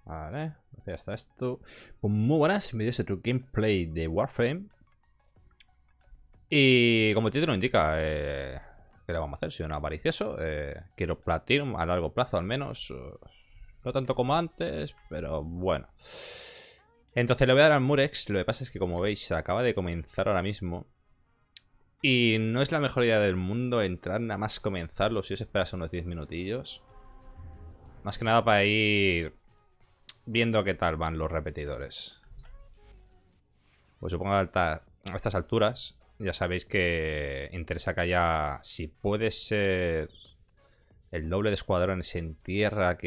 Vale, ya está esto. Pues muy buenas, bienvenidos a otro gameplay de Warframe. Y como el título indica, ¿qué le vamos a hacer? Soy un avaricioso, quiero Platinum a largo plazo al menos. No tanto como antes, pero bueno. Entonces le voy a dar al Murex. Lo que pasa es que, como veis, acaba de comenzar ahora mismo. Y no es la mejor idea del mundo entrar nada más comenzarlo si os esperas unos 10 minutillos. Más que nada para ir viendo qué tal van los repetidores. Pues supongo que a estas alturas ya sabéis que interesa que haya, si puede ser, el doble de escuadrones en tierra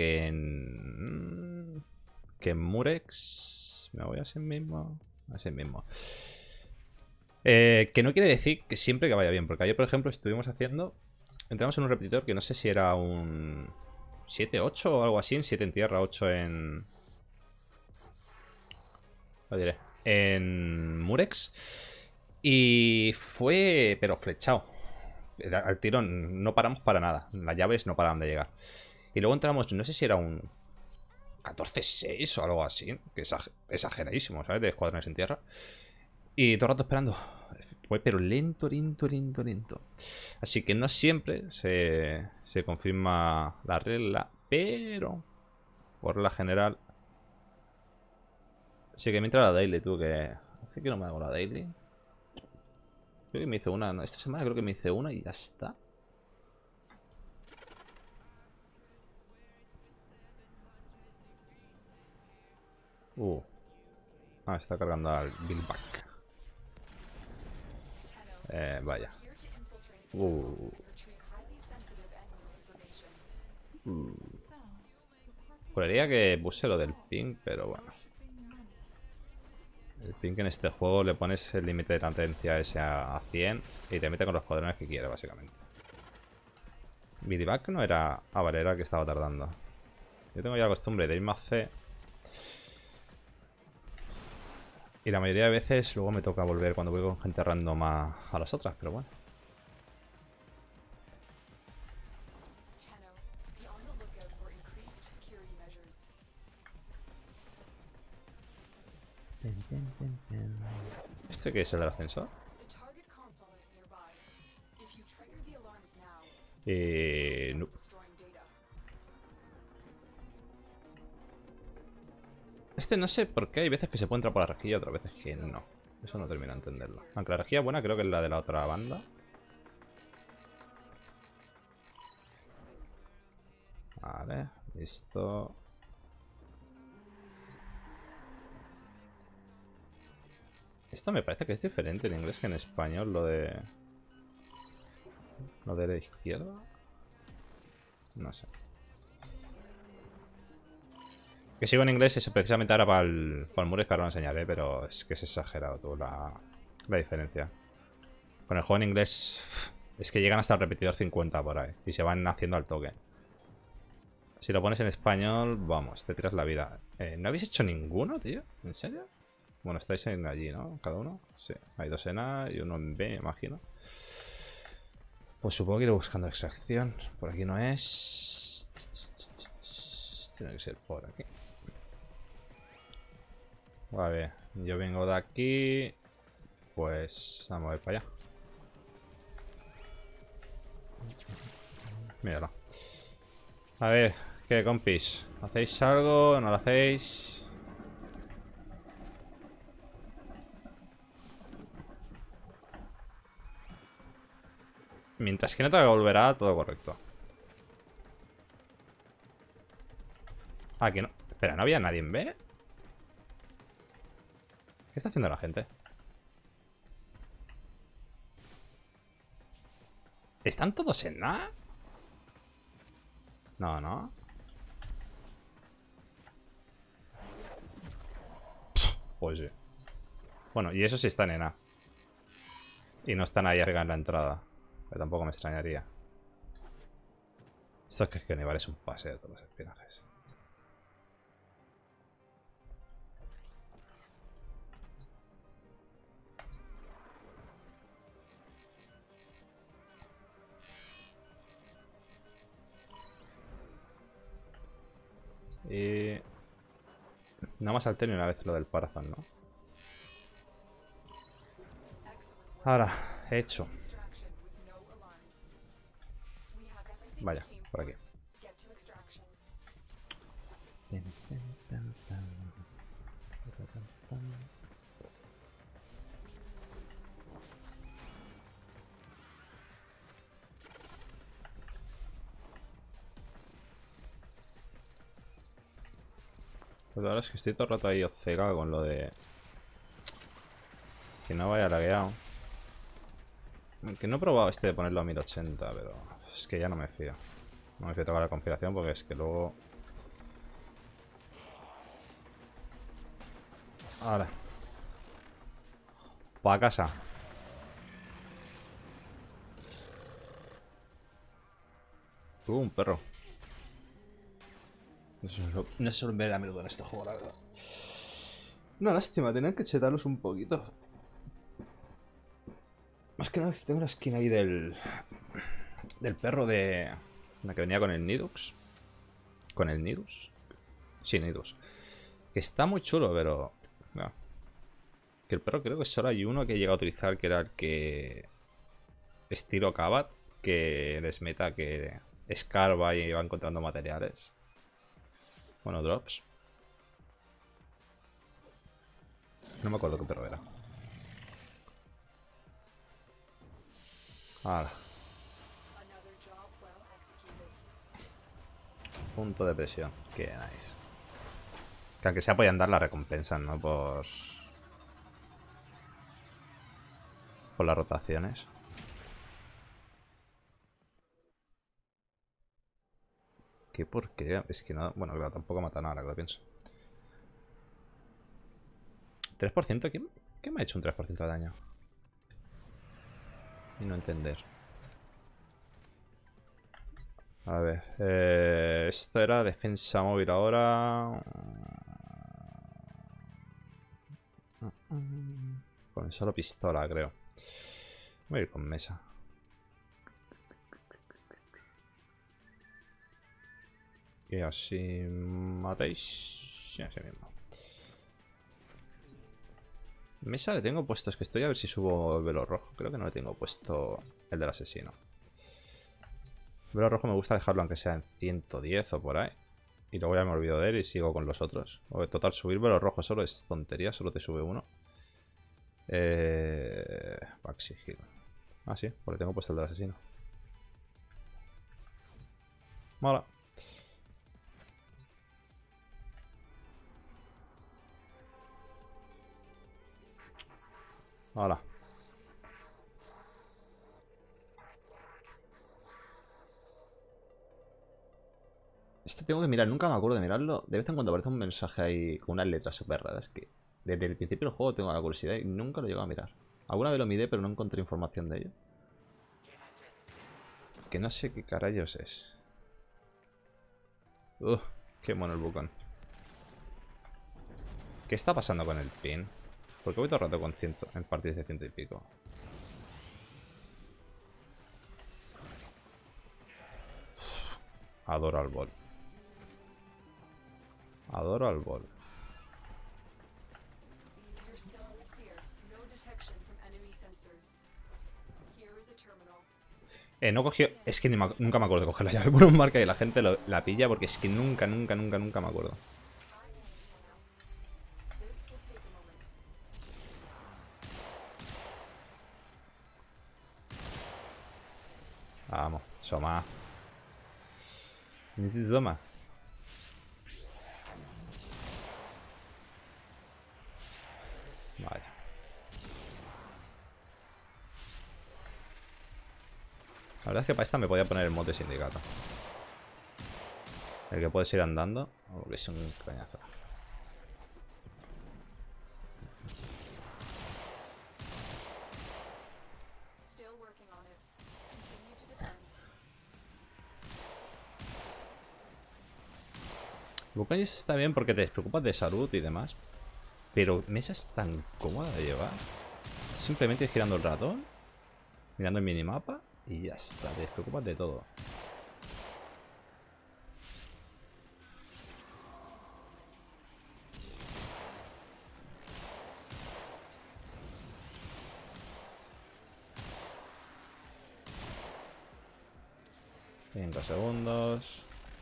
que en Murex. Me voy a ese mismo. A ese mismo. Que no quiere decir que siempre que vaya bien, porque ayer, por ejemplo, estuvimos haciendo. Entramos en un repetidor que no sé si era un 7-8 o algo así, en 7 en tierra, 8 en. Lo diré. En Murex. Y fue, pero flechado. Al tirón, no paramos para nada. Las llaves no paraban de llegar. Y luego entramos, no sé si era un 14-6 o algo así, que es exageradísimo, ¿sabes? De escuadrones en tierra. Y todo el rato esperando. Fue pero lento, lento, lento, lento. Así que no siempre se confirma la regla, pero por la general. Sí que me entra la daily, tú, que hace que no me hago la daily. Creo que me hice una, esta semana creo que me hice una y ya está. Está cargando al Billback. Vaya. Juraría que puse lo del ping, pero bueno. El ping en este juego le pones el límite de latencia ese a 100 y te mete con los cuadrones que quiere, básicamente. Billback no era. Ah, vale, era el que estaba tardando. Yo tengo ya la costumbre de irme a C. Y la mayoría de veces luego me toca volver cuando voy con gente random a las otras, pero bueno. ¿Este qué es el del ascensor? No. Este no sé por qué hay veces que se puede entrar por la rejilla y otras veces que no. Eso no termino de entenderlo. Aunque la rejilla buena creo que es la de la otra banda. Vale, listo. Esto me parece que es diferente en inglés que en español, lo de... Lo de la izquierda. No sé. Que sigo en inglés es precisamente ahora para el Murex, que ahora lo enseñaré, pero es que es exagerado tú la diferencia. Con el juego en inglés es que llegan hasta el repetidor 50 por ahí y se van haciendo al toque. Si lo pones en español, vamos, te tiras la vida. ¿No habéis hecho ninguno, tío? ¿En serio? Bueno, estáis en allí, ¿no? Cada uno. Sí, hay dos en A y uno en B, me imagino. Pues supongo que iré buscando extracción. Por aquí no es. Tiene que ser por aquí. Vale, yo vengo de aquí. Pues vamos a ver para allá. Míralo. A ver, ¿qué compis? ¿Hacéis algo? ¿No lo hacéis? Mientras que no te volverá, todo correcto. Aquí no. Espera, ¿no había nadie en B? ¿Qué está haciendo la gente? ¿Están todos en A? No, no. Pues sí. Bueno, y eso sí están en A. Y no están ahí arriba en la entrada. Pero tampoco me extrañaría. Esto es que Nival es un paseo de todos los espionajes. Y... No más salté ni una vez lo del Parazón, ¿no? Ahora, he hecho. Vaya, por aquí. Pues la verdad es que estoy todo el rato ahí cegado con lo de... Que no vaya lagueado. Que no he probado este de ponerlo a 1080, pero... Es que ya no me fío. No me fío de tocar la configuración porque es que luego... Ahora. Pa' casa. Un perro. No se suele ver a menudo en este juego, la verdad. Una lástima, tenían que chetarlos un poquito. Más que nada, tengo la skin ahí del perro de... La que venía con el Nidux. ¿Con el Nidus? Sí, Nidus. Que está muy chulo, pero... No. Que el perro creo que solo hay uno que he llegado a utilizar, que era el que... Estilo Kabat, que les meta que escarba y va encontrando materiales. Bueno, drops. No me acuerdo qué perro era. Ahora. Punto de presión. Qué nice. Que aunque sea podían dar la recompensa, ¿no? Por las rotaciones. ¿Qué porquería? Es que no... Bueno, claro, tampoco mata nada, que lo pienso. 3%. ¿Qué me ha hecho un 3% de daño? Y no entender. A ver. Esto era defensa móvil ahora. Con solo pistola, creo. Voy a ir con mesa. Y así matéis. Sí, así mismo. Mesa le tengo puesto. Es que estoy a ver si subo el velo rojo. Creo que no le tengo puesto el del asesino. El velo rojo me gusta dejarlo aunque sea en 110 o por ahí. Y luego ya me olvido de él y sigo con los otros. O total, subir velo rojo solo es tontería. Solo te sube uno. Baxi Hill. Ah, sí, porque tengo puesto el del asesino. Mola. Hola. Esto tengo que mirar, nunca me acuerdo de mirarlo. De vez en cuando aparece un mensaje ahí con unas letras súper raras que desde el principio del juego tengo la curiosidad y nunca lo llego a mirar. Alguna vez lo miré, pero no encontré información de ello. Que no sé qué carayos es. Qué mono el bucón. ¿Qué está pasando con el pin? Porque voy todo el rato con 100 en partidas de 100 y pico. Adoro al bol. Adoro al bol. No cogió... Es que nunca me acuerdo de coger la llave por un marca y la gente la pilla porque es que nunca me acuerdo. Vamos, Soma. Necesito Soma. Vale. La verdad es que para esta me podía poner el mod de sindicato. El que puedes ir andando. Porque es un cañazo. Bucañes está bien porque te preocupas de salud y demás. Pero Mesa es tan cómoda de llevar. Simplemente girando el ratón, mirando el minimapa y ya está. Te preocupas de todo. 5 segundos.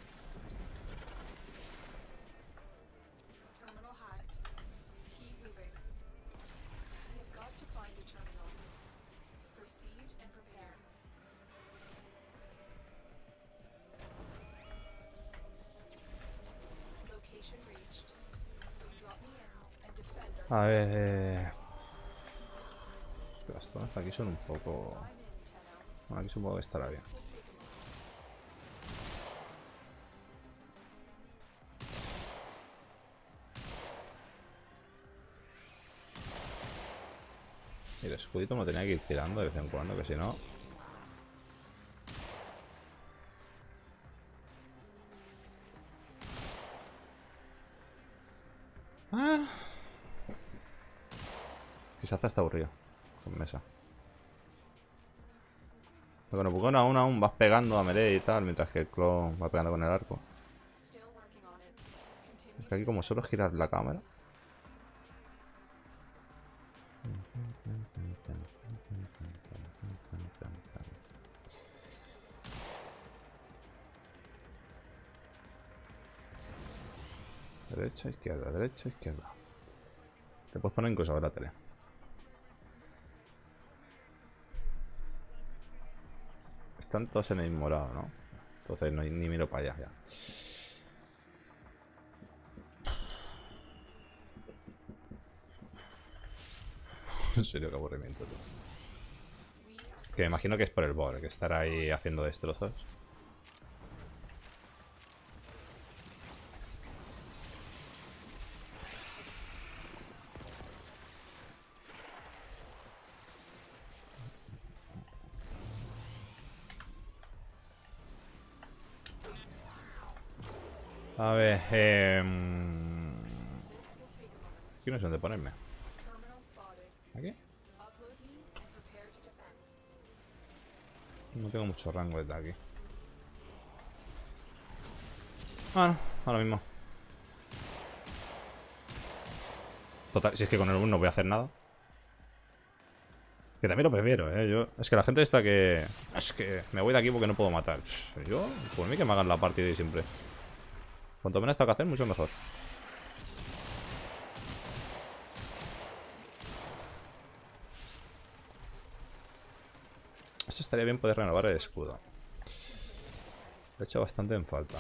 A ver, las zonas aquí son un poco... Bueno, aquí supongo que estará bien. Y el escudito me lo tenía que ir tirando de vez en cuando, que si no... Ah. Quizás está aburrido con mesa. Pero bueno, Pokémon aún vas pegando a melee y tal, mientras que el clon va pegando con el arco. Es que aquí como solo es girar la cámara. Derecha, izquierda, derecha, izquierda. Te puedes poner incluso a ver la tele. Están todos en el mismo lado, ¿no? Entonces no, ni miro para allá ya. En serio, qué aburrimiento, tío. Que me imagino que es por el bot, que estará ahí haciendo destrozos. A ver, aquí no sé dónde ponerme. ¿Aquí? No tengo mucho rango desde aquí. Ah, no, ahora mismo. Total, si es que con el 1 no voy a hacer nada. Que también lo prefiero, es que la gente está que... Es que me voy de aquí porque no puedo matar. Yo, por mí que me hagan la partida y siempre. Cuanto menos tengo que hacer, mucho mejor. Eso estaría bien poder renovar el escudo. Lo he hecho bastante en falta.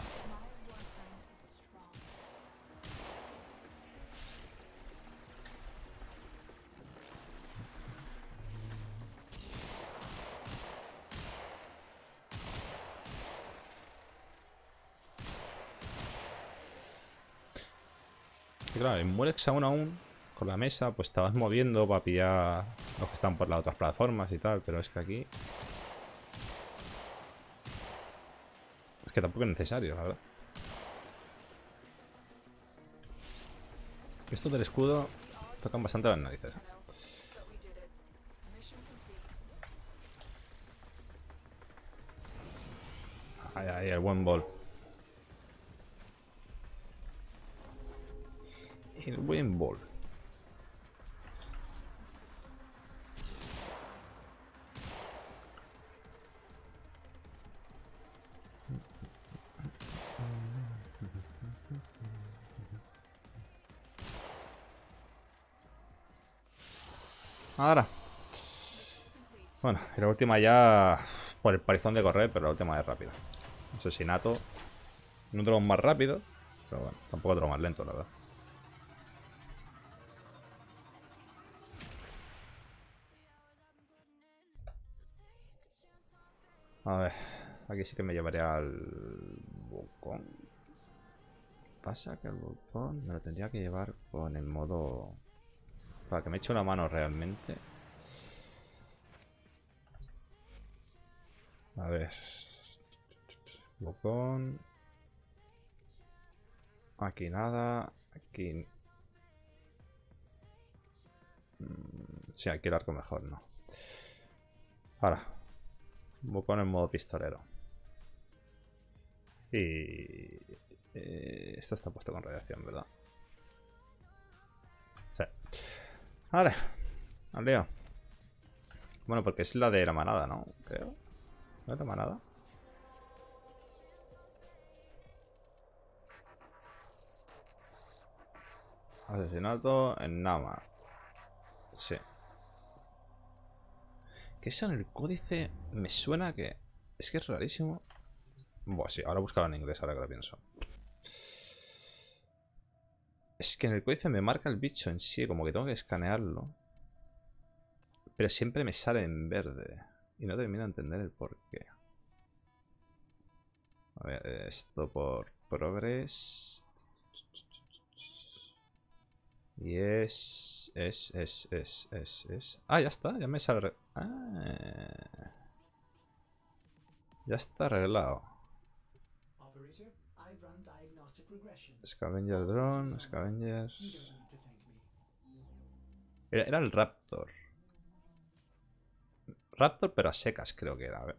Y claro, en Murex aún con la mesa, pues estabas moviendo para pillar los que están por las otras plataformas y tal, pero es que aquí... Es que tampoco es necesario, la verdad. Estos del escudo tocan bastante las narices. Ahí, ahí, el buen ball. El buen ball. Ahora. Bueno, y la última ya por el palizón de correr, pero la última es rápida. Asesinato. No de los más rápidos, pero bueno, tampoco de los más lentos, la verdad. A ver, aquí sí que me llevaría al Volcón. Pasa que el Volcón me lo tendría que llevar con el modo... Para que me eche una mano realmente. A ver. Volcón. Aquí nada. Aquí... Sí, aquí el arco mejor, ¿no? Ahora. Volcón en modo pistolero. Y... esta está puesta con radiación, ¿verdad? Sí. Vale. Al lío. Bueno, porque es la de la manada, ¿no? Creo. ¿No es la manada? Asesinato en Nama. Sí. Que eso en el códice me suena que... Es que es rarísimo. Buah, sí, ahora buscarlo en inglés, ahora que lo pienso. Es que en el códice me marca el bicho en sí, como que tengo que escanearlo. Pero siempre me sale en verde. Y no termino de entender el porqué. A ver, esto por progress. Y es... Ah, ya está, ya me sale... Ah, ya está arreglado. Scavenger drone, scavengers... Era el Raptor. Raptor, pero a secas creo que era. A ver.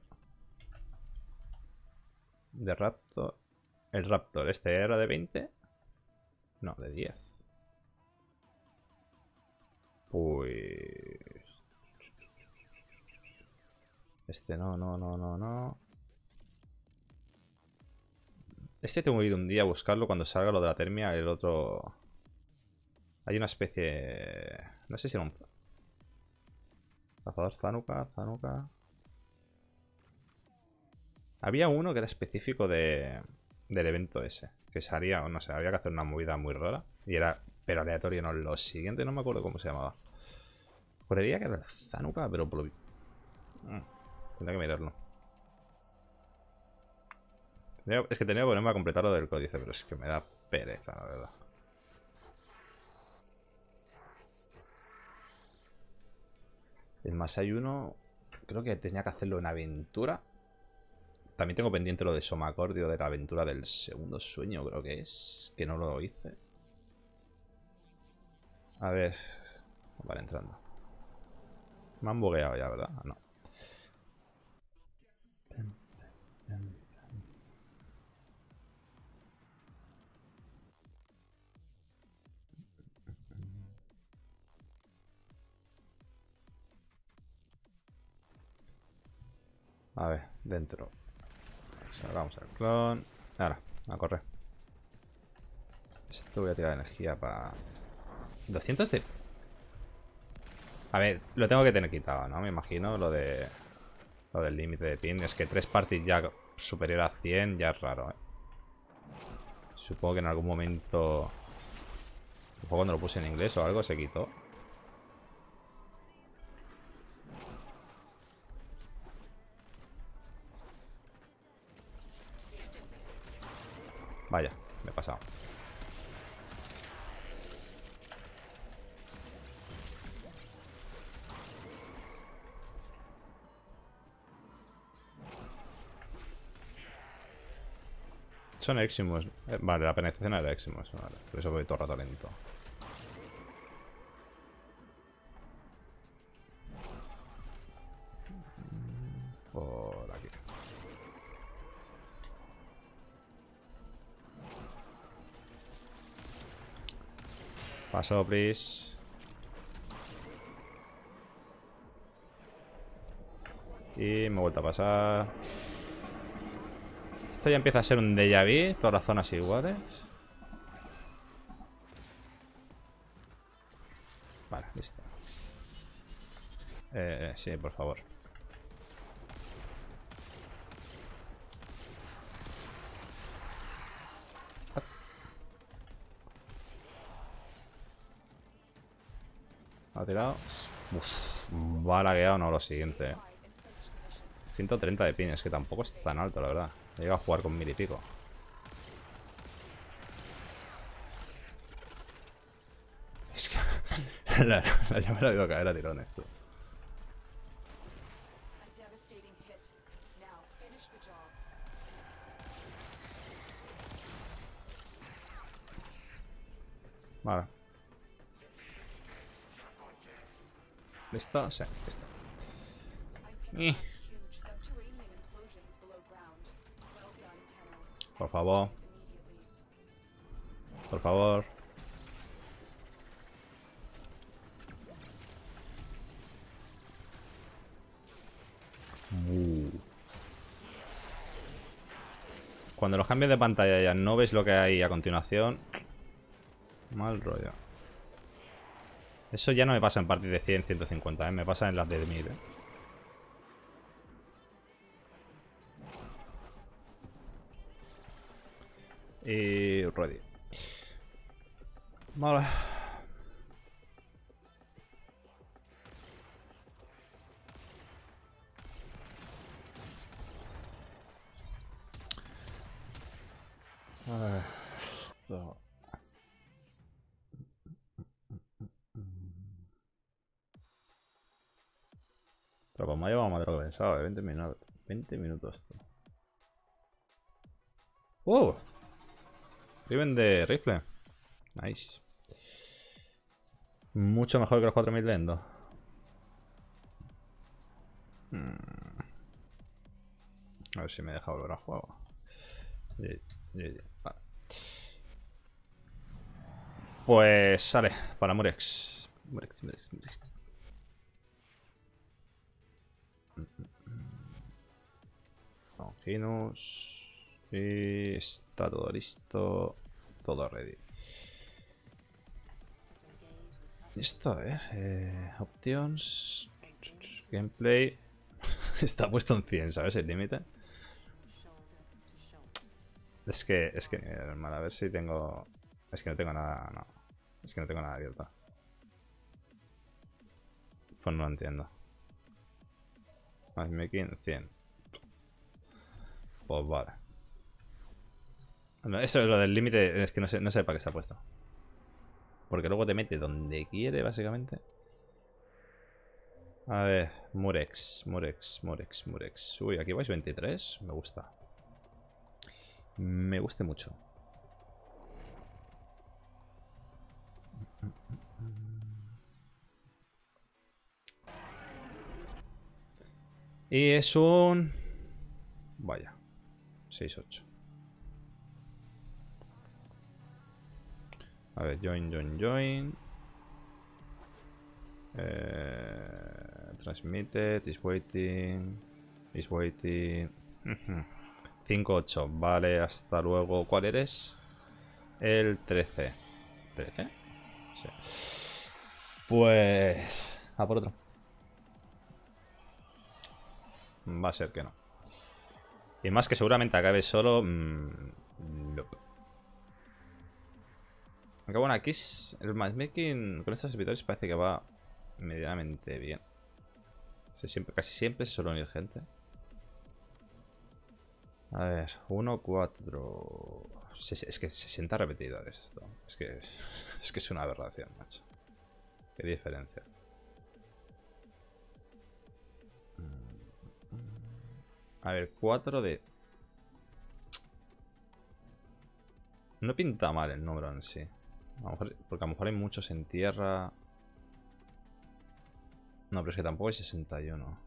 De Raptor. El Raptor, ¿este era de 20? No, de 10. Pues... Este no. Este tengo que ir un día a buscarlo cuando salga lo de la termia. El otro... Hay una especie... No sé si era un... Cazador Zanuka. Había uno que era específico del evento ese. Que salía, o no sé, había que hacer una movida muy rara. Y era, pero aleatorio, no. Lo siguiente no me acuerdo cómo se llamaba. Juraría que era el Zanuka, pero por lo... Tendría que mirarlo. Es que tenía que ponerme a completar lo del códice, pero es que me da pereza, la verdad. El más hay uno... Creo que tenía que hacerlo en aventura. También tengo pendiente lo de Somacordio, de la aventura del segundo sueño, creo que es. Que no lo hice. A ver... Vale, entrando. Me han bugueado ya, ¿verdad? No. A ver, dentro. Salgamos al clon. Ahora, a correr. Esto voy a tirar energía para... 200 de... A ver, lo tengo que tener quitado, ¿no? Me imagino lo de... Lo del límite de pin. Es que 3 parties ya superior a 100 ya es raro, ¿eh? Supongo que en algún momento... Cuando lo puse en inglés o algo se quitó. Vaya, me he pasado. Son Eximus. Vale, la penetración era Eximus. Vale, por eso voy todo el rato lento. Por aquí. Paso, please. Y me he vuelto a pasar. Esto ya empieza a ser un déjà vu. Todas las zonas iguales. Vale, listo. Sí, por favor. Ha tirado. Uff, va lagueado, no, lo siguiente. 130 de pines, que tampoco es tan alto, la verdad. He llegado a jugar con 1000 y pico. Es que la llave la he ido caer a tirones, tú. Vale. ¿Listo? Sí, listo. Por favor. Por favor. Cuando los cambios de pantalla ya no ves lo que hay a continuación. Mal rollo. Eso ya no me pasa en partidas de 100, 150, me pasa en las de 1000, Y ready. Vale. Esto. Pero pues me ha llevado más de lo que pensaba, 20 minutos. 20 minutos. ¡Oh! Riven de rifle. Nice. Mucho mejor que los 4000 de Endo. A ver si me deja volver a juego. Vale. Pues sale, para Murex. Murex. Longinus. Y está todo listo. Todo ready. Listo, a ver. Options. Gameplay. Está puesto en 100, ¿sabes? El límite. Es que, normal, a ver si tengo... Es que no tengo nada, no. Es que no tengo nada abierto. Pues no lo entiendo. Matchmaking 100. Pues vale. No, eso es lo del límite, es que no sé para qué está puesto. Porque luego te mete donde quiere, básicamente. A ver, Murex. Uy, aquí vais 23. Me gusta. Me gusta mucho. Y es un... Vaya. 6-8. A ver, join. Transmitted, is waiting. 5-8, vale, hasta luego. ¿Cuál eres? El 13. ¿13? Sí. Pues... a por otro. Va a ser que no. Y más que seguramente acabe solo... Nope. Aunque bueno, aquí el matchmaking con estos servidores parece que va medianamente bien. Casi siempre se suele unir gente. A ver, 1, 4. Es que 60 repetidores esto. Es que es una aberración, macho. Qué diferencia. A ver, 4 de... No pinta mal el número en sí. Porque a lo mejor hay muchos en tierra. No, pero es que tampoco hay 61.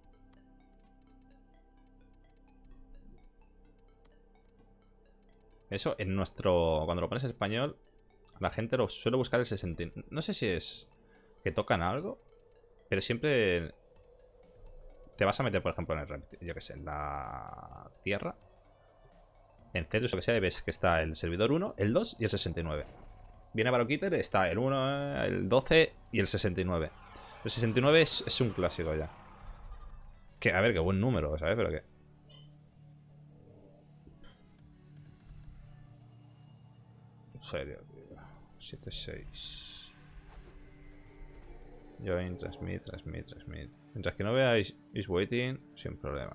Eso en nuestro... Cuando lo pones en español, la gente lo suele buscar el 60. No sé si es que tocan algo, pero siempre te vas a meter, por ejemplo, en el... Yo que sé, en la tierra. En Cetus o que sea, y ves que está el servidor 1, el 2 y el 69. Viene Barokiter, está el 1, el 12 y el 69. El 69 es un clásico ya. Que, a ver, qué buen número, ¿sabes? Pero que... En serio, tío. 7-6. Join, transmit. Mientras que no veáis is waiting, sin problema.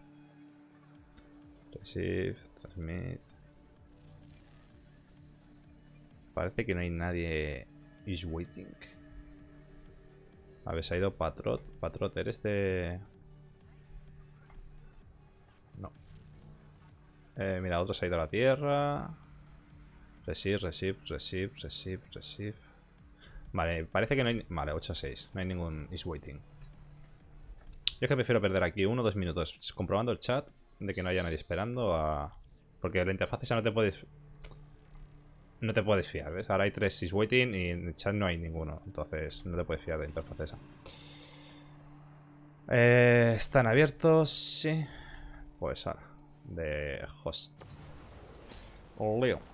Receive, transmit. Parece que no hay nadie is waiting. A ver, se ha ido Patrot. Patrot, ¿eres de...? No. Mira, otro se ha ido a la tierra. Receive. Vale, parece que no hay... Vale, 8-6. No hay ningún is waiting. Yo es que prefiero perder aquí 1 o 2 minutos comprobando el chat de que no haya nadie esperando a... Porque la interfaz esa no te puedes... No te puedes fiar, ¿ves? Ahora hay 3 is waiting y en el chat no hay ninguno. Entonces no te puedes fiar de la interfaz esa. Están abiertos, sí. Pues ahora, de host. Leo.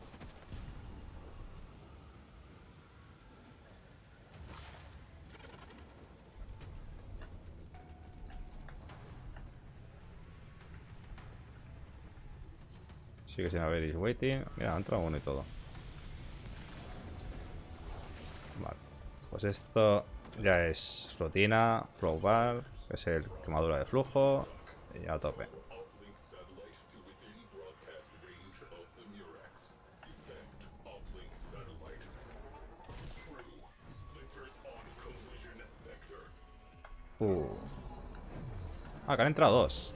Sigue sin haber is waiting. Mira, ha entrado uno y todo. Vale. Pues esto ya es rutina, flow bar, que es el quemadura de flujo. Y a tope. Ah, que han entrado dos.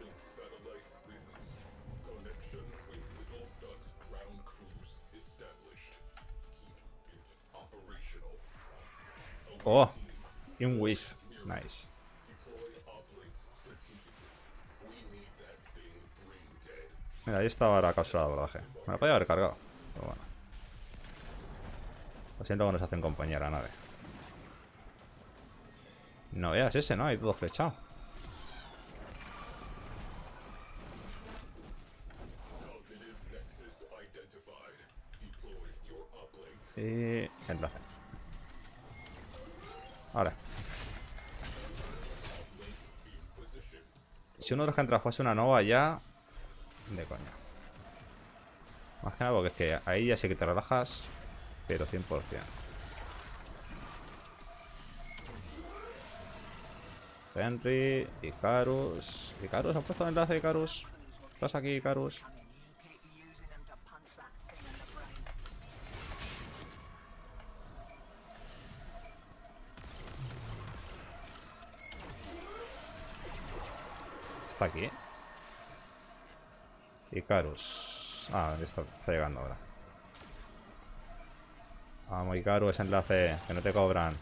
Oh, y un Wisp. Nice. Mira, ahí estaba la cápsula de abordaje. Me la podía haber cargado. Pero bueno. Lo siento que nos hacen compañía la nave. No veas ese, ¿no? Hay todo flechado. Y... enlace. Ahora. Si uno de los que entra fuese una nova ya... de coña. Más que nada porque es que ahí ya sí que te relajas. Pero 100%. Henry, Icarus. ¿Icarus? ¿Han puesto el enlace de Icarus? ¿Estás aquí, Icarus? Está aquí. Icarus. Ah, está llegando ahora. Vamos, Icarus, ese enlace, que no te cobran.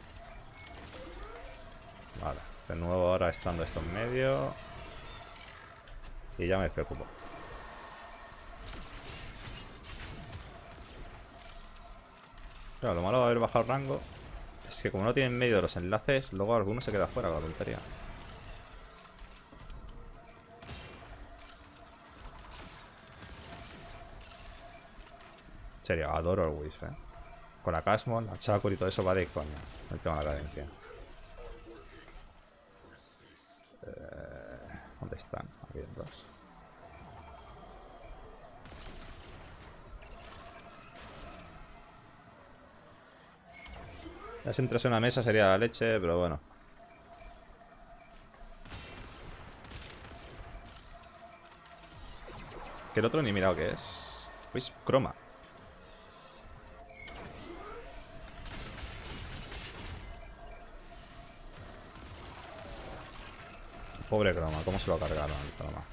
Vale, de nuevo ahora estando esto en medio. Y ya me preocupo. Claro, lo malo de haber bajado rango es que como no tiene en medio de los enlaces, luego alguno se queda fuera con la tontería. En serio, adoro el Wisp, Con la Casmon, la Chakur y todo eso va de coña. El tema de la cadencia. ¿Dónde están? Aquí hay dos. Ya si entrase en una mesa sería la leche, pero bueno. Que el otro ni he mirado qué es. Wisp Chroma. Pobre Chroma, ¿cómo se lo cargaron el Chroma?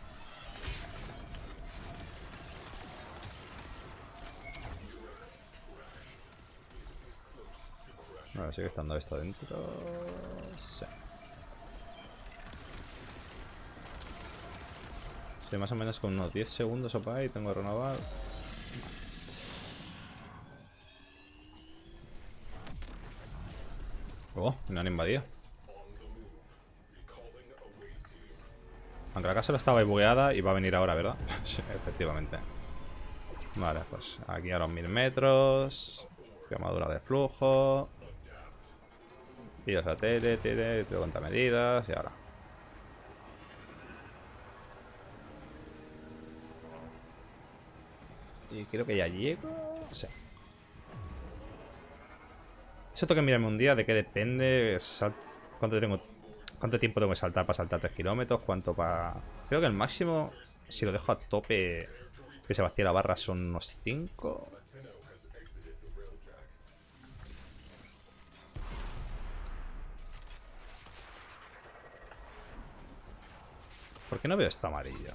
Bueno, sigue estando esto dentro. Sí. Sí, más o menos con unos 10 segundos o para ahí tengo que renovar. Oh, me han invadido. Aunque la casa estaba bugueada y va a venir ahora, ¿verdad? Sí, efectivamente. Vale, pues aquí a los 1000 metros. Quemadura de flujo. Y o sea, te cuenta medidas y ahora. Y creo que ya llego. Sí. Eso tengo que mirarme un día de qué depende. ¿Cuánto tiempo tengo que saltar para saltar 3 kilómetros? ¿Cuánto para...? Creo que el máximo, si lo dejo a tope, que se vacía la barra, son unos 5. ¿Por qué no veo esta amarilla?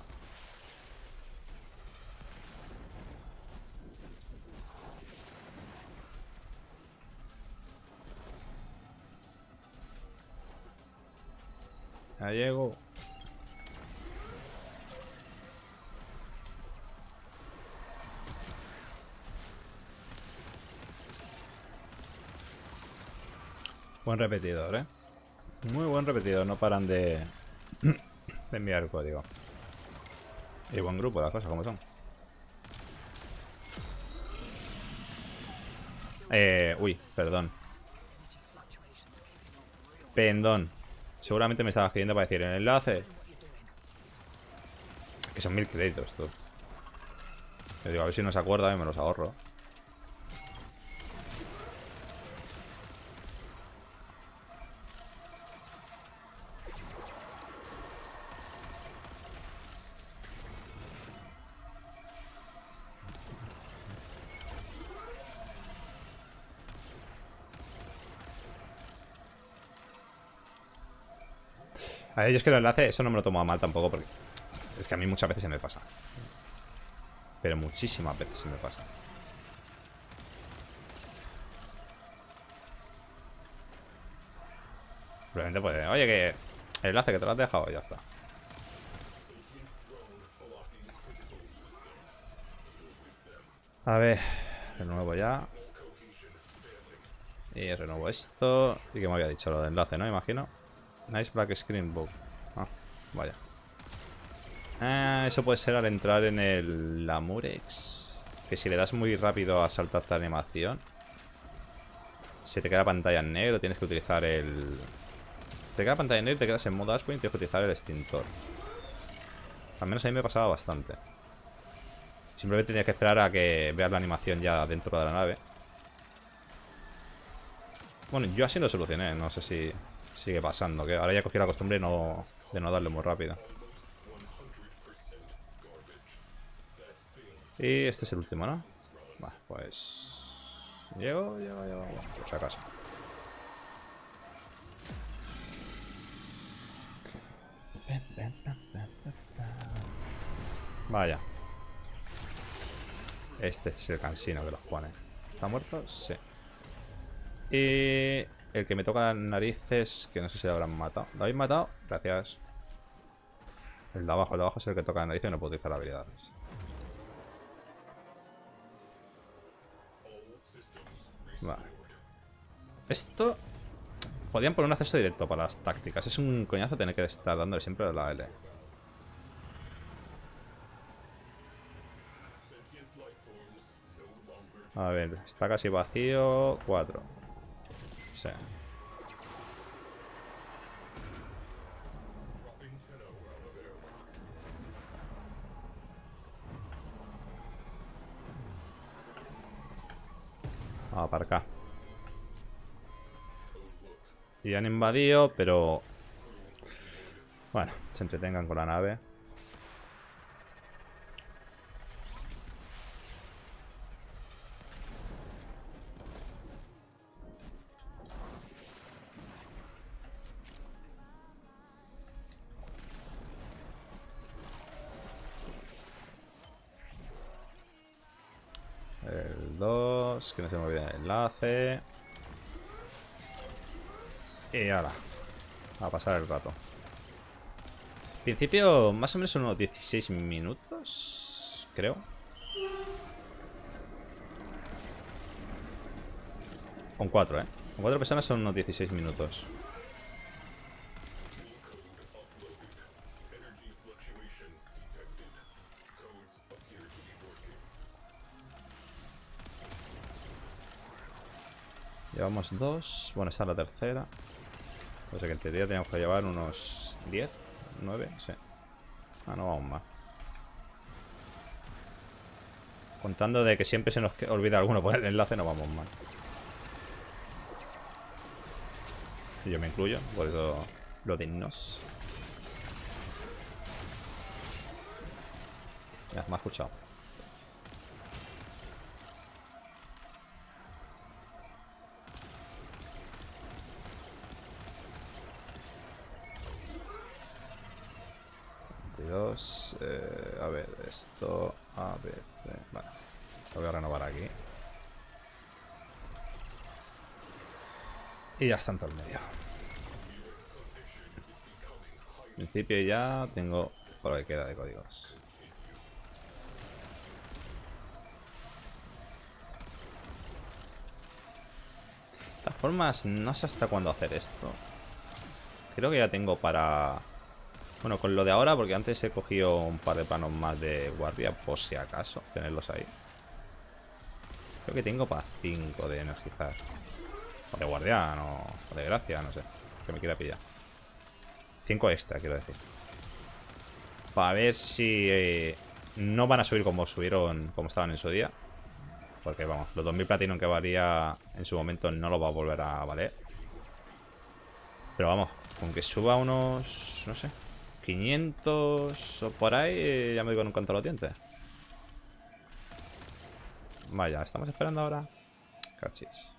Ya llego. Buen repetidor, Muy buen repetidor, no paran de enviar el código. Y buen grupo, las cosas como son. Uy, perdón. Pendón. Seguramente me estabas escribiendo para decir el enlace. Que son 1000 créditos, tú. Le digo, a ver si no se acuerda y me los ahorro. A ver, yo es que el enlace, eso no me lo tomo a mal tampoco, porque es que a mí muchas veces se me pasa. Pero muchísimas veces se me pasa. Probablemente pues, oye, que el enlace que te lo has dejado, ya está. A ver, renuevo ya. Y renuevo esto. Y que me había dicho lo del enlace, ¿no? Imagino. Nice black screen book. Ah, vaya. Ah, eso puede ser al entrar en el Lamurex. Que si le das muy rápido a saltar esta animación, se te queda pantalla en negro. Tienes que utilizar el... Te queda pantalla en negro y te quedas en modo dashboard y tienes que utilizar el extintor. Al menos a mí me pasaba bastante. Simplemente tenías que esperar a que veas la animación ya dentro de la nave. Bueno, yo así lo solucioné. No sé si sigue pasando. Que ahora ya cogí la costumbre de no darle muy rápido. Y este es el último, ¿no? Vale, pues... Llego. Bueno, por si acaso. Vaya. Este es el cansino que los pone. ¿Está muerto? Sí. Y... el que me toca las narices, que no sé si lo habrán matado. ¿Lo habéis matado? Gracias. El de abajo es el que toca las narices y no puedo utilizar habilidades. Vale. Esto... podrían poner un acceso directo para las tácticas. Es un coñazo tener que estar dándole siempre a la L. A ver, está casi vacío. 4. Sí. Vamos para acá. Y han invadido, pero... bueno, se entretengan con la nave. El 2, que no se me olvide el enlace. Y ahora, a pasar el rato. En principio, más o menos unos 16 minutos, creo. Con 4, ¿eh? Con 4 personas son unos 16 minutos. Llevamos 2. Bueno, esta es la tercera. O sea que en teoría tenemos que llevar unos 10, 9, sí. Ah, no vamos más. Contando de que siempre se nos olvida alguno poner el enlace, no vamos mal. Y yo me incluyo, por eso lo de nos. Ya, me ha escuchado. A ver, esto... A ver... vale. Lo voy a renovar aquí. Y ya está en todo el medio. En principio ya tengo por lo que queda de códigos. De todas formas, no sé hasta cuándo hacer esto. Creo que ya tengo para... bueno, con lo de ahora, porque antes he cogido un par de planos más de guardia, por si acaso, tenerlos ahí. Creo que tengo para 5 de energizar. O de guardia, no. O de gracia, no sé. Que me quiera pillar. 5 extra, quiero decir. Para ver si No van a subir como subieron, como estaban en su día. Porque vamos, los 2000 Platinum que valía en su momento no lo va a volver a valer. Pero vamos, con que suba unos, no sé, 500 o por ahí, ya me digo en cuanto a los dientes. Vaya, estamos esperando ahora. Cachis.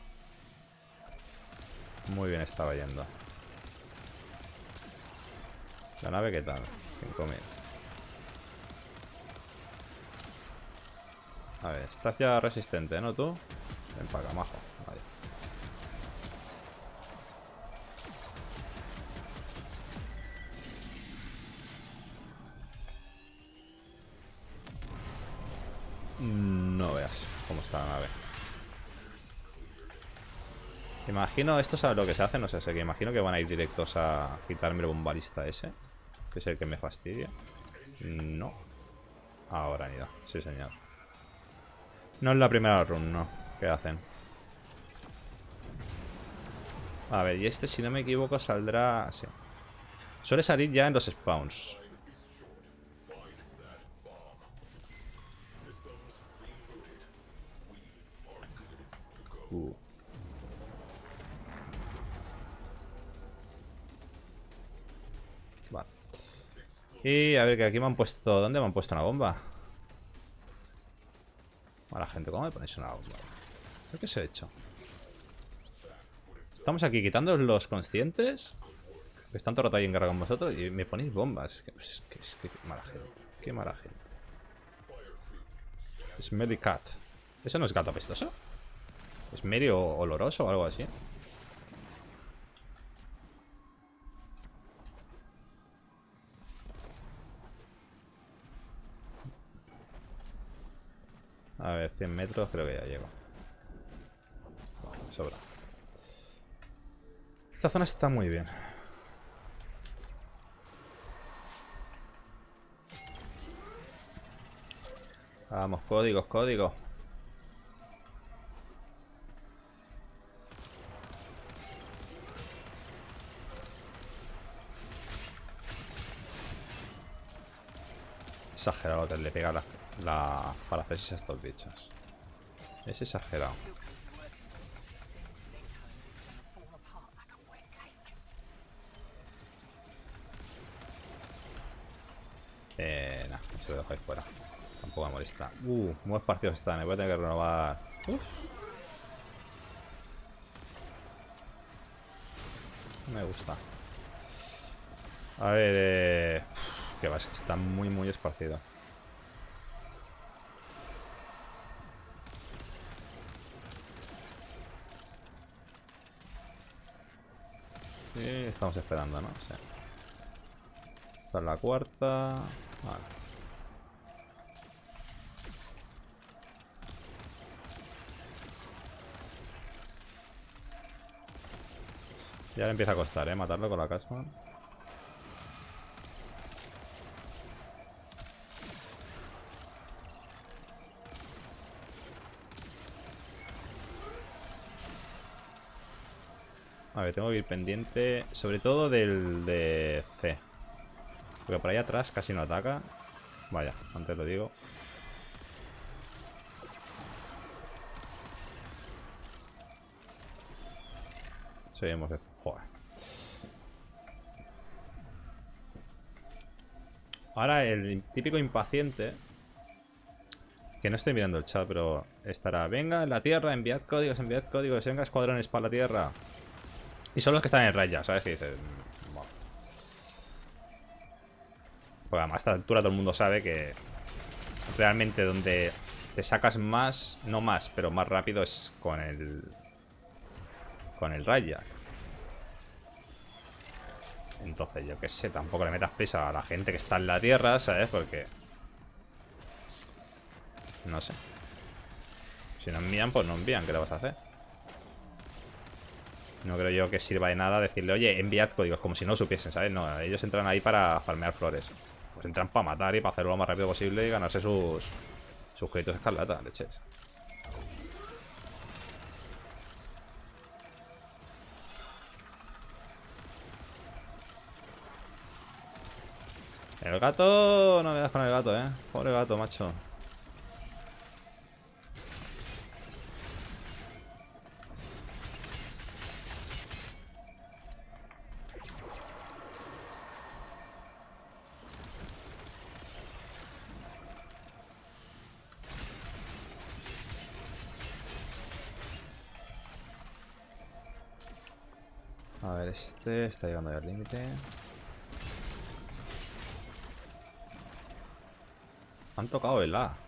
Muy bien estaba yendo. La nave, ¿qué tal? 5000. A ver, estás ya resistente, ¿no tú? Ven para acá, majo. Vale. No veas cómo está la nave. Imagino, esto sabe lo que se hace, no sé, sé que imagino que van a ir directos a quitarme el bombarista ese, que es el que me fastidia. No. Ahora han ido, sí señor. No es la primera run, no. ¿Qué hacen? A ver, y este, si no me equivoco, saldrá... Sí. Suele salir ya en los spawns. Vale. Y a ver, que aquí me han puesto... ¿Dónde me han puesto una bomba? Mala gente, ¿cómo me ponéis una bomba? ¿Qué se ha hecho? Estamos aquí quitando los conscientes, que están todo el rato ahí en guerra con vosotros, y me ponéis bombas. Que mala gente. Qué mala gente. Smelly cat. ¿Eso no es gato apestoso? ¿Es medio oloroso o algo así? A ver, 100 metros creo que ya llego. Bueno, sobra. Esta zona está muy bien. Vamos, códigos, códigos. Exagerado lo que le pega la paracesis a estos bichos. Es exagerado. Nah, se lo dejo ahí fuera. Tampoco me molesta. Muy partidos están. Me voy a tener que renovar. Uf. Me gusta. A ver, que va, es que está muy, muy esparcido. Y estamos esperando, ¿no? Sí. Esta es la cuarta. Vale. Ya le empieza a costar, matarlo con la casma. A ver, tengo que ir pendiente, sobre todo del de C. Porque por ahí atrás casi no ataca. Vaya, antes lo digo. Seguimos de... Joder. Ahora el típico impaciente, que no estoy mirando el chat, pero estará: venga, en la tierra, enviad códigos, venga, escuadrones para la tierra. Y son los que están en raya, ¿sabes? Que dices... Bueno. Porque además a esta altura todo el mundo sabe que realmente donde te sacas más, no más, pero más rápido es con el raya. Entonces, yo qué sé, tampoco le metas prisa a la gente que está en la tierra, ¿sabes? Porque... no sé. Si no envían, pues no envían. ¿Qué le vas a hacer? No creo yo que sirva de nada decirle: oye, enviad códigos, como si no lo supiesen, ¿sabes? No, ellos entran ahí para farmear flores. Pues entran para matar y para hacerlo lo más rápido posible y ganarse sus créditos escarlata, leches. El gato... No me das con el gato, Pobre gato, macho. A ver, este está llegando ya al límite. Han tocado el A.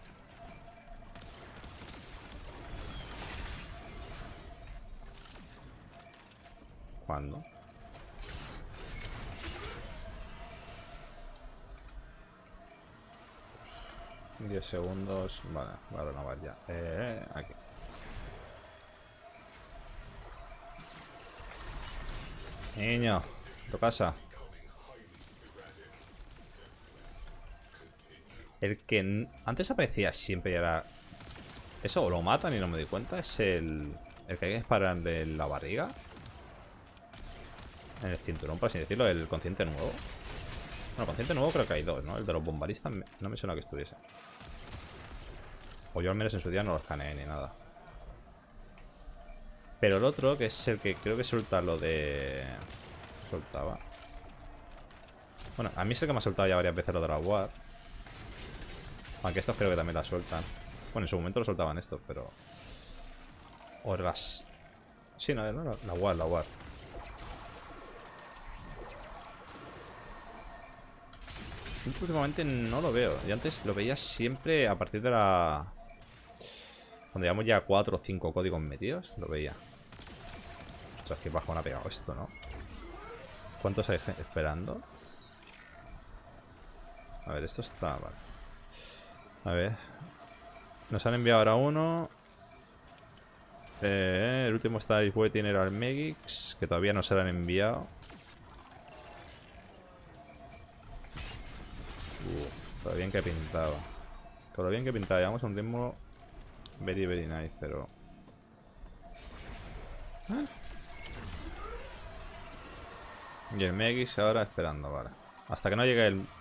¿Cuándo? Diez segundos. Vale, va a renovar ya. Aquí. Niño, tu casa. El que antes aparecía siempre y ahora... Eso o lo matan y no me doy cuenta. Es el que hay que disparar de la barriga. En el cinturón, por así decirlo. El consciente nuevo. Bueno, consciente nuevo creo que hay dos, ¿no? El de los bombalistas no me suena que estuviese. O yo al menos en su día no lo escaneé ni nada. Pero el otro, que es el que creo que suelta lo de... Soltaba. Bueno, a mí es el que me ha soltado ya varias veces lo de la War. Aunque estos creo que también la sueltan. Bueno, en su momento lo soltaban estos, pero... Orgas. Sí, no, la War, la War. Últimamente no lo veo. Y antes lo veía siempre a partir de la... Cuando llevamos ya 4 o 5 códigos metidos, lo veía. Ostras, que bajón ha pegado esto, ¿no? ¿Cuántos hay esperando? A ver, esto está... Vale. A ver. Nos han enviado ahora uno. El último está waiting era el Megix, que todavía no se lo han enviado. Con lo bien que pintaba. Con lo bien que pintaba. Llevamos a un ritmo very, very nice, pero... Y el Megix ahora esperando, vale. Hasta que no llegue el...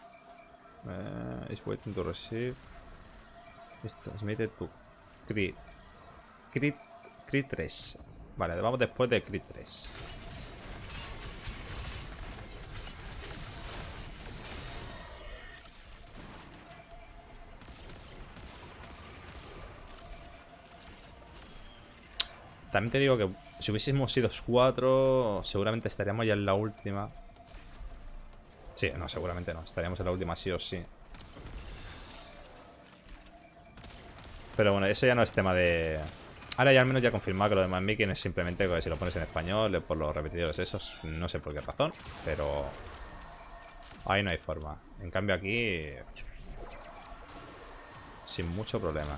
is waiting to receive. Transmitted to Crit. Crit 3. Vale, vamos después de Crit 3. También te digo que si hubiésemos sido 4, seguramente estaríamos ya en la última. Sí, no, seguramente no. Estaríamos en la última sí o sí. Pero bueno, eso ya no es tema de... Ahora ya al menos ya confirmado que lo de matchmaking es simplemente que si lo pones en español, por los repetidores esos, no sé por qué razón, pero... Ahí no hay forma. En cambio aquí... Sin mucho problema.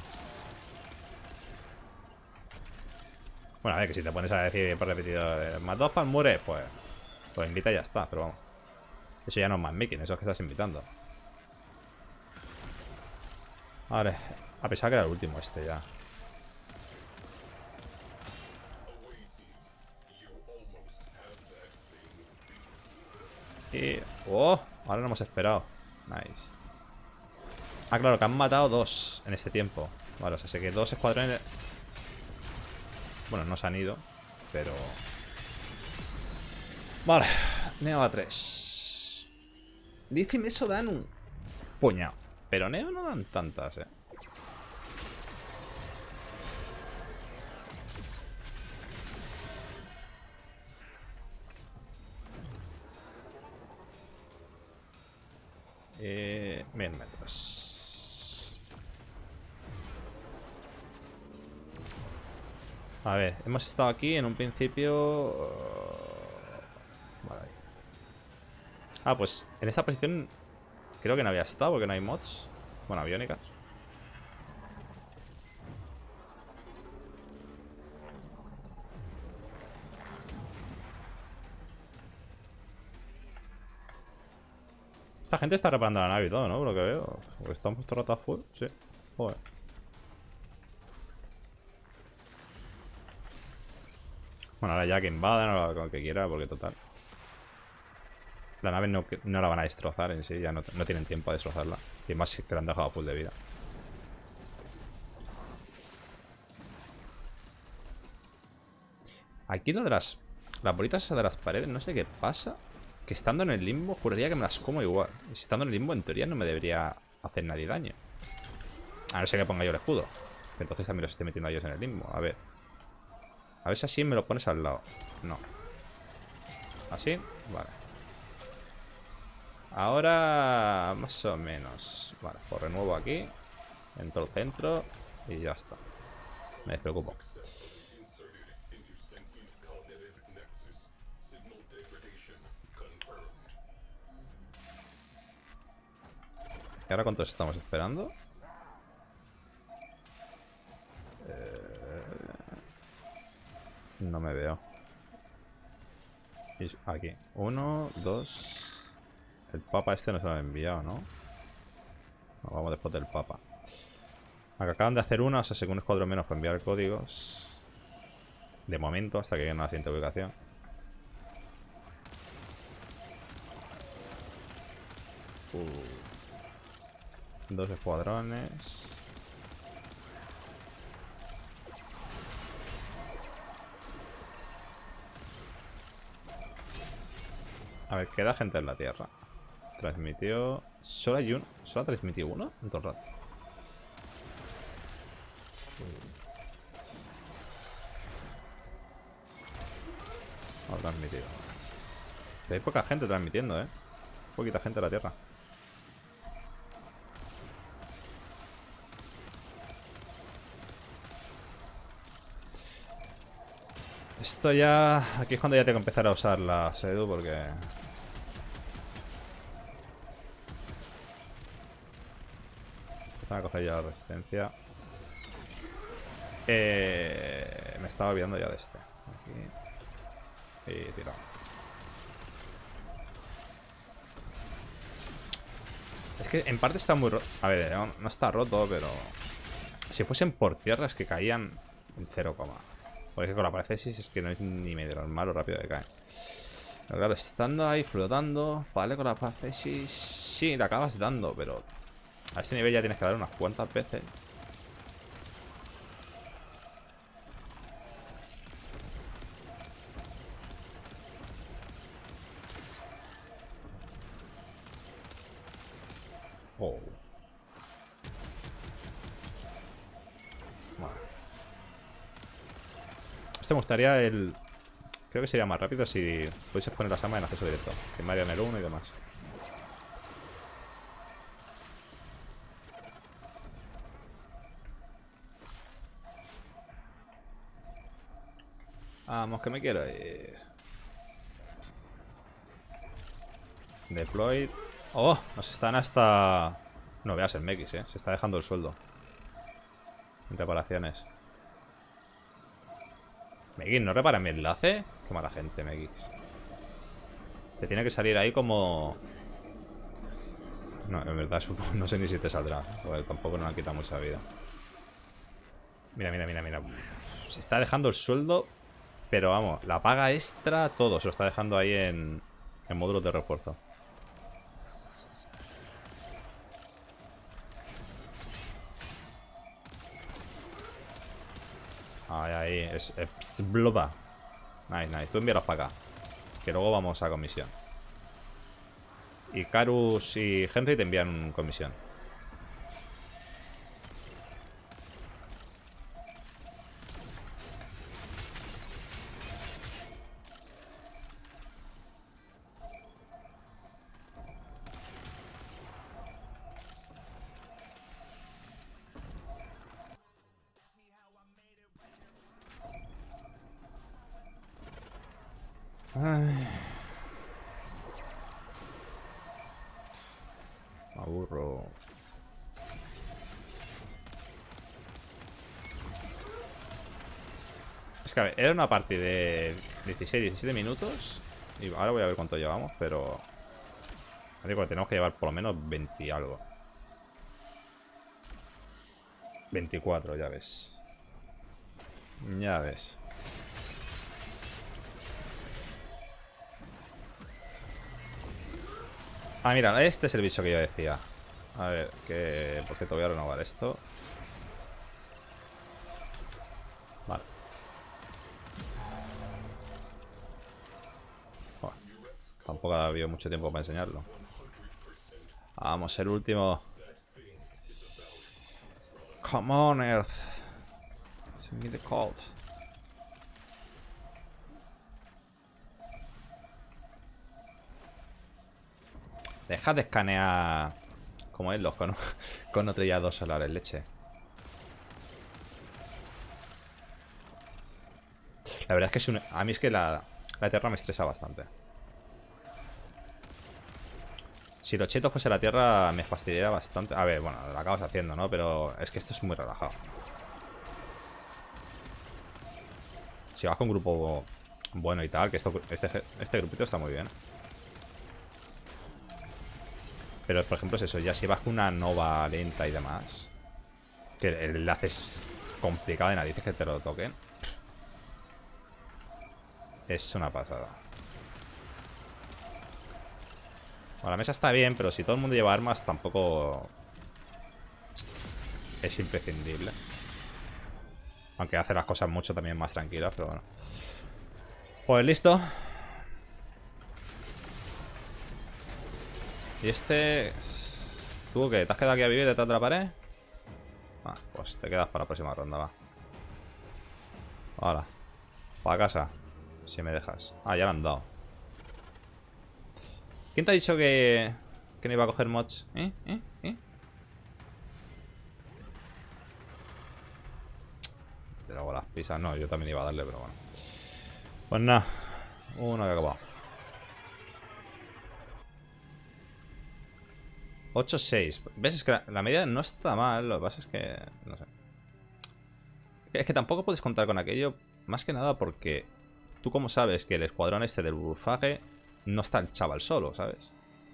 Bueno, a ver, que si te pones a decir por repetidor más 2 palmures, pues invita y ya está, pero vamos. Eso ya no es matchmaking, eso es que estás invitando. Vale, a pesar que era el último este ya. Y... ¡Oh! Ahora no hemos esperado. Nice. Ah, claro, que han matado 2 en este tiempo. Vale, o sea, sé que 2 escuadrones... Bueno, no se han ido, pero... Vale, Neo a 3. Dicen eso dan un puñado. Pero Neo no dan tantas, metros. A ver, hemos estado aquí en un principio... Vale. Ah, pues en esta posición creo que no había estado porque no hay mods. Bueno, aviónicas. Esta gente está reparando la nave y todo, ¿no? Por lo que veo. Porque estamos todo el rato a full. Sí. Joder. Bueno, ahora ya que invadan o lo que quiera, porque total. La nave no la van a destrozar en sí, ya no tienen tiempo a destrozarla. Y más que la han dejado full de vida. Aquí lo de las bolitas esas de las paredes, no sé qué pasa. Que estando en el limbo, juraría que me las como igual. Y si estando en el limbo, en teoría no me debería hacer nadie daño. A no ser que ponga yo el escudo. Entonces también los estoy metiendo a ellos en el limbo. A ver. A ver si así me lo pones al lado. No. ¿Así? Vale. Ahora, más o menos. Vale, pues renuevo aquí. Entro al centro. Y ya está. Me despreocupo. ¿Y ahora cuántos estamos esperando? No me veo. Aquí. 1, 2. El papa este no se lo ha enviado, ¿no? No, vamos después del papa. Acá acaban de hacer una, o sea, según escuadro menos para enviar códigos. De momento, hasta que lleguen a la siguiente ubicación. Dos escuadrones. A ver, queda gente en la Tierra. Transmitió... Solo hay uno. ¿Solo ha transmitido uno? En todo el rato. No ha transmitido. Hay poca gente transmitiendo, ¿eh? Poquita gente en la Tierra. Esto ya... Aquí es cuando ya tengo que empezar a usar la Sedu porque... Empiezan a coger ya la resistencia. Me estaba olvidando ya de este. Aquí. Y tirado. Es que en parte está muy roto. A ver, no está roto, pero... Si fuesen por tierra es que caían en 0, porque con la parálisis es que no es ni medio normal lo rápido que cae. Pero claro, estando ahí flotando, vale, con la parálisis sí, la acabas dando, pero a este nivel ya tienes que dar unas cuantas veces. Oh. Vale. Este me gustaría el... Creo que sería más rápido si pudieses poner las armas en acceso directo. Que me harían el 1 y demás. Vamos, que me quiero ir. Deploy. Oh, nos están hasta... No veas el Mekis, se está dejando el sueldo. En reparaciones. Mekis, ¿no repara mi enlace? Qué mala gente, Mekis. Te tiene que salir ahí como... No, en verdad no sé ni si te saldrá. Porque tampoco nos han quitado mucha vida. Mira, mira, mira, mira. Se está dejando el sueldo. Pero vamos, la paga extra, todo. Se lo está dejando ahí en módulos de refuerzo. Ahí, ahí. Es bloba. Nice, nice. Tú envíalos para acá. Que luego vamos a comisión. Y Karus y Henry te envían comisión. Ay. Me aburro. Es que a ver, era una partida de 16-17 minutos. Y ahora voy a ver cuánto llevamos, pero... Digo, tenemos que llevar por lo menos 20 y algo. 24, ya ves. Ya ves. Ah, mira, este es el bicho que yo decía. A ver, que... por cierto, voy a renovar esto. Vale. Bueno, tampoco ha habido mucho tiempo para enseñarlo. Vamos, el último. Come on, Earth. Send me the cold. Deja de escanear como es los con trillados solares, leche. La verdad es que a mí es que la Tierra me estresa bastante. Si lo cheto fuese la Tierra me fastidiaría bastante. A ver, bueno, lo acabas haciendo, ¿no? Pero es que esto es muy relajado. Si vas con un grupo bueno y tal, que este grupito está muy bien. Pero, por ejemplo, es eso. Ya si vas con una nova lenta y demás, que el enlace es complicado de narices que te lo toquen, es una pasada. Bueno, la mesa está bien, pero si todo el mundo lleva armas, tampoco es imprescindible. Aunque hace las cosas mucho también más tranquilas, pero bueno. Pues listo. Y este... ¿Tú qué? ¿Te has quedado aquí a vivir detrás de la pared? Ah, pues te quedas para la próxima ronda, va. Hola. Para casa. Si me dejas. Ah, ya le han dado. ¿Quién te ha dicho que no iba a coger mods? Te hago las pisas. No, yo también iba a darle, pero bueno. Pues nada. Uno que ha acabado. 8-6. ¿Ves? Es que la media no está mal. Lo que pasa es que... no sé. Es que tampoco puedes contar con aquello. Más que nada porque... Tú como sabes que el escuadrón este del bufaje no está el chaval solo, ¿sabes?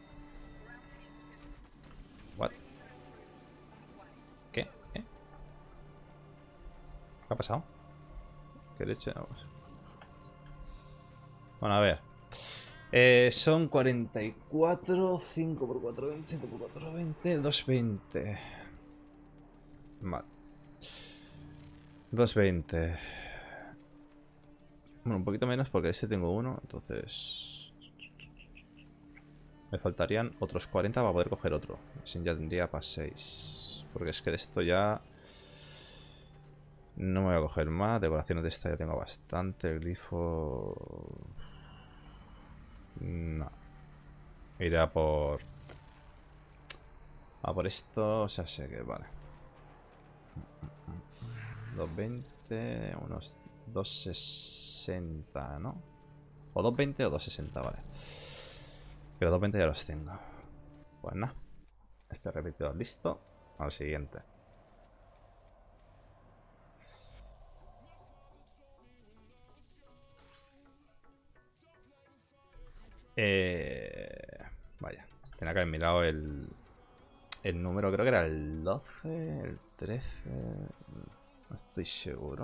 What? ¿Qué? ¿Qué? ¿Qué ha pasado? ¿Qué leche? Bueno, a ver. Son 44, 5 por 4, 20, 5 por 4, 20, 220. Vale. 220. Bueno, un poquito menos porque este tengo uno, entonces... Me faltarían otros 40 para poder coger otro. Así ya tendría para 6. Porque es que de esto ya... No me voy a coger más. Decoraciones de esta ya tengo bastante. El glifo... No. Iré a por... A por esto. O sea, sé que vale. 220... Unos 260, ¿no? O 220 o 260, vale. Pero 220 ya los tengo. Pues nada. Este repetidor listo. Al siguiente. Vaya. Tenía que haber mirado el número. Creo que era el 12, el 13. No estoy seguro.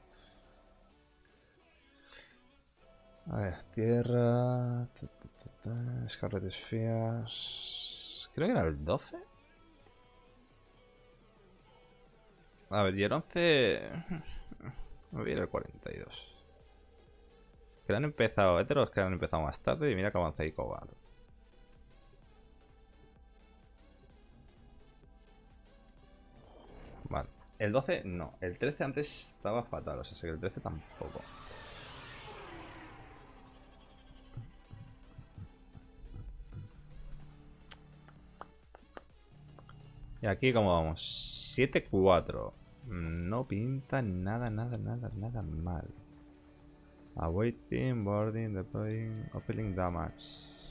A ver, tierra. Scarlet Spheres. Creo que era el 12. A ver, y el 11. Me voy a ir al 42. Que han empezado heteros que han empezado más tarde y mira que avanza ahí Cobalt. Vale. El 12 no. El 13 antes estaba fatal. O sea, que el 13 tampoco. Y aquí como vamos. 7-4. No pinta nada mal. Awaiting, boarding, deploying, opening damage.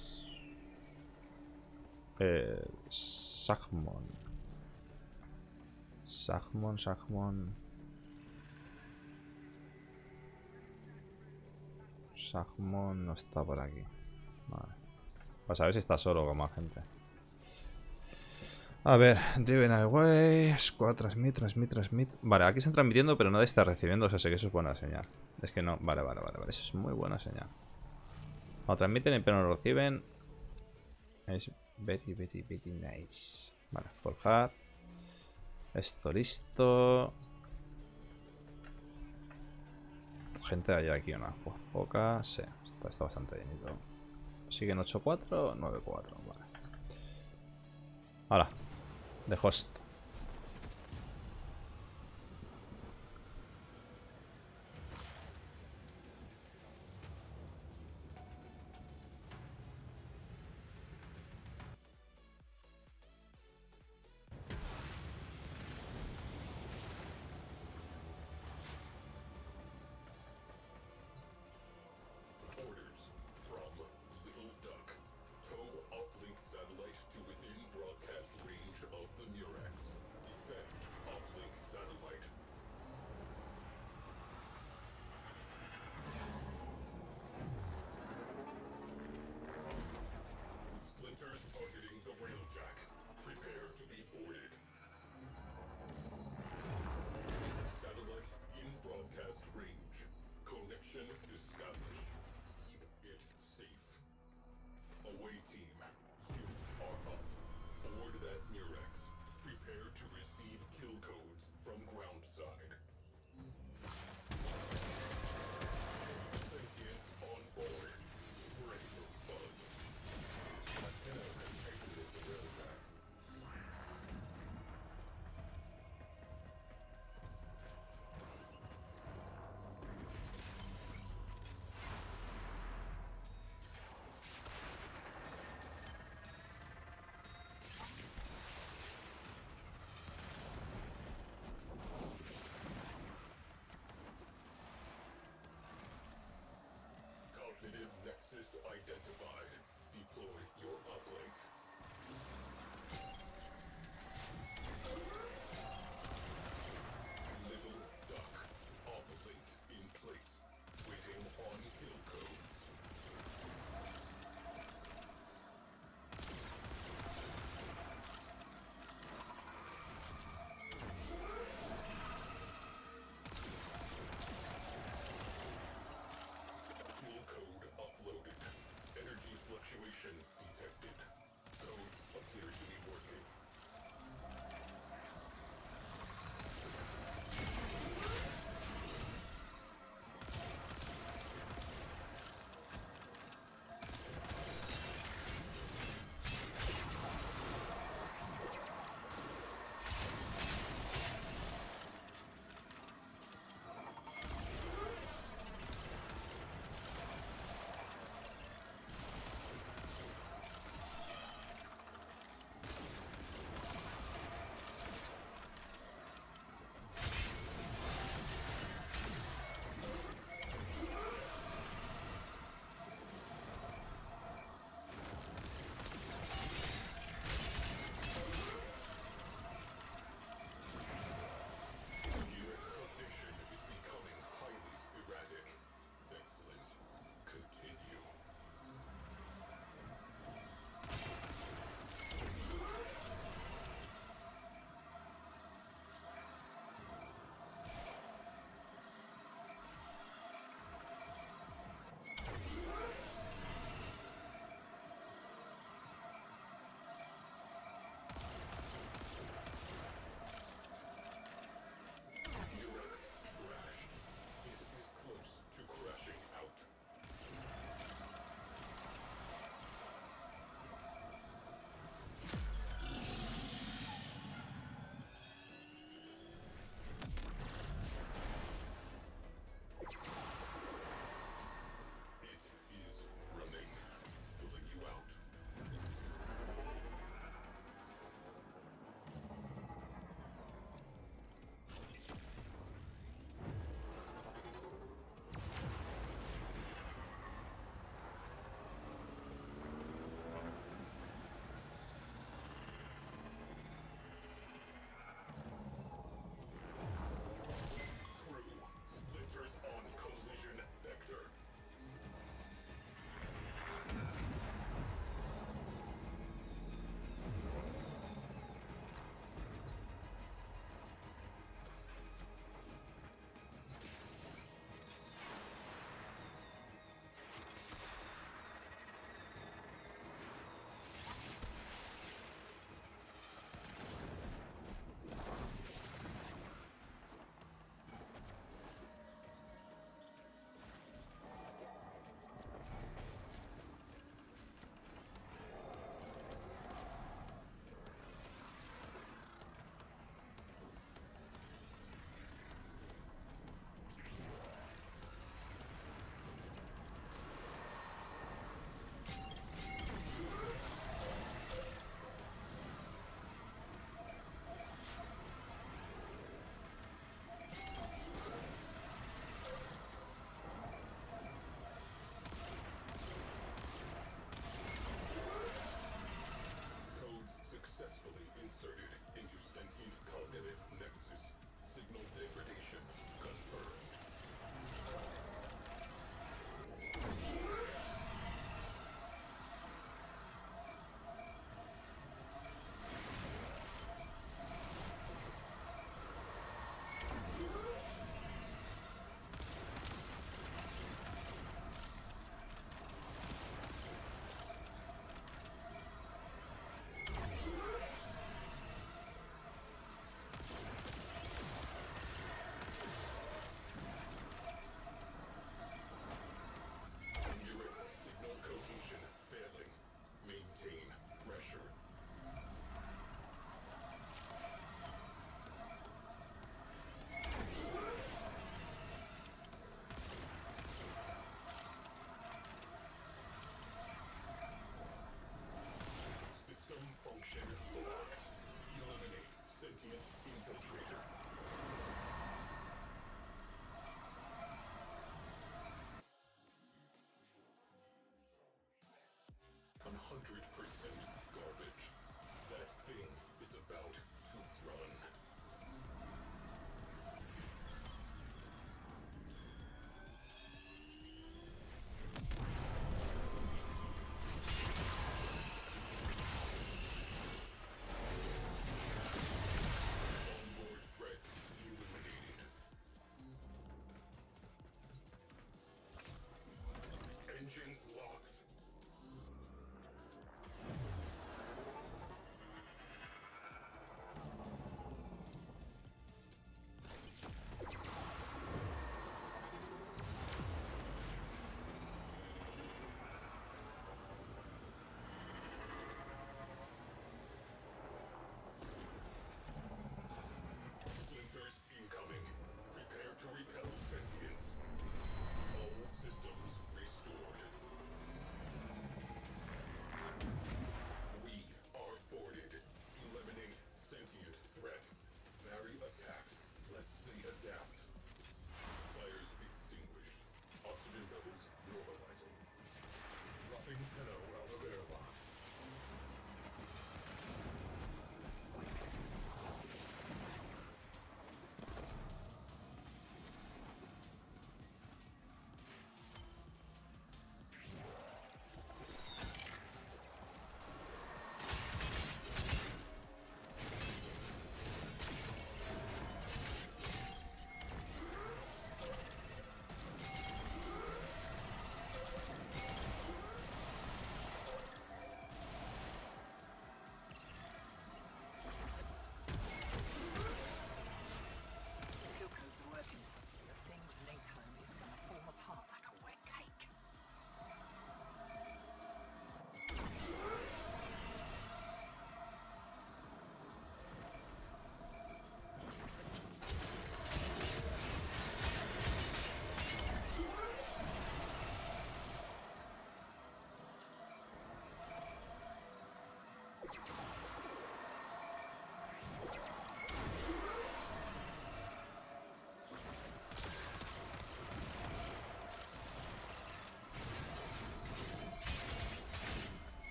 Sagmon. Sagmon no está por aquí. Vale. Pues a ver si está solo con más gente. A ver, Driven Away, Squad, transmit. Vale, aquí están transmitiendo, pero nadie está recibiendo, o sea, sé que eso es buena señal. Es que no, vale, eso es muy buena señal. Cuando transmiten pero no reciben, es Very, very, very nice. Vale, forjar. Esto listo. Gente hay aquí una poca. Sí, está bastante llenito. Siguen 8-4, 9-4. Vale. Ahora, de host.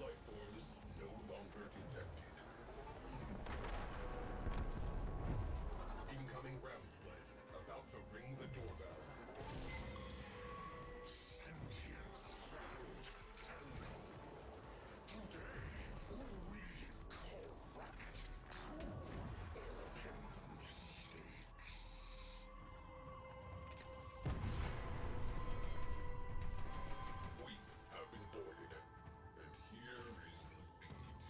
life forms no longer detected. Incoming ground sleds about to ring the doorbell. Sentience ground terminal. Today we correct true American mistakes. We have been boarded, and here is the beat.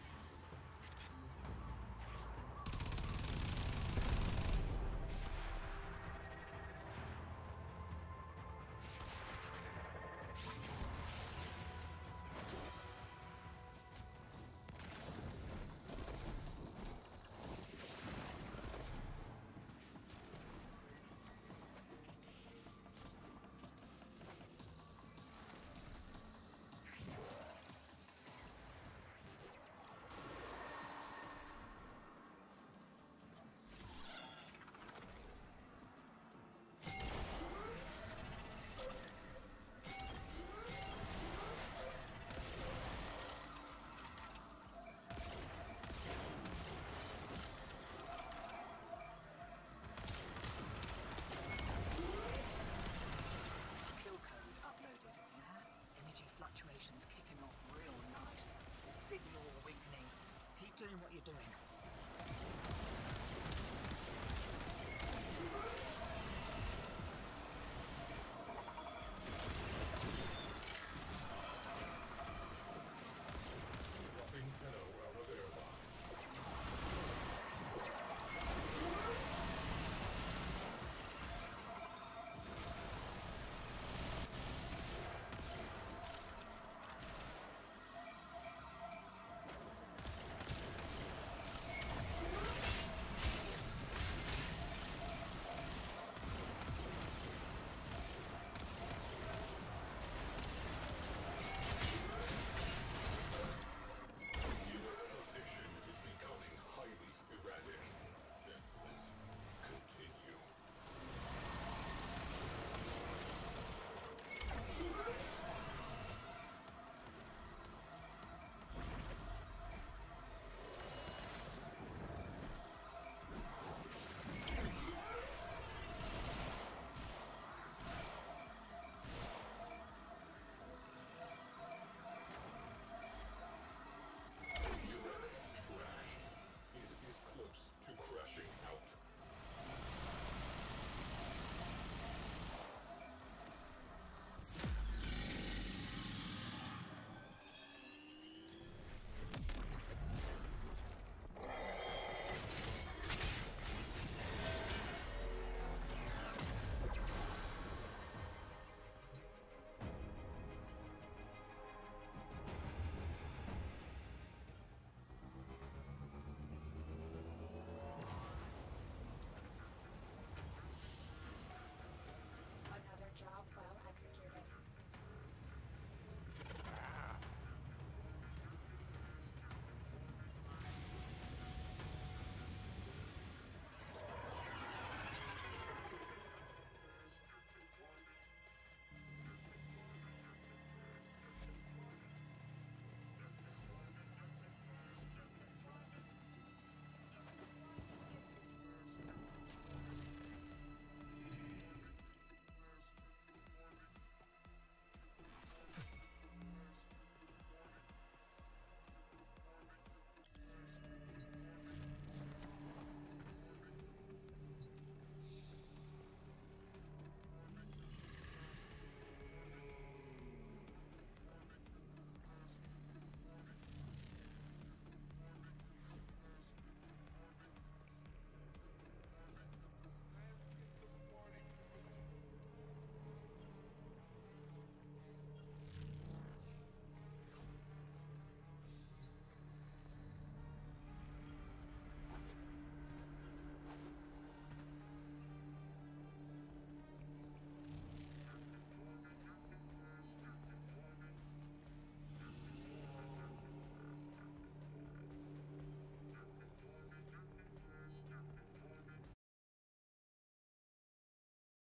Fluctuations kicking off real nice. Signal weakening. Keep doing what you're doing.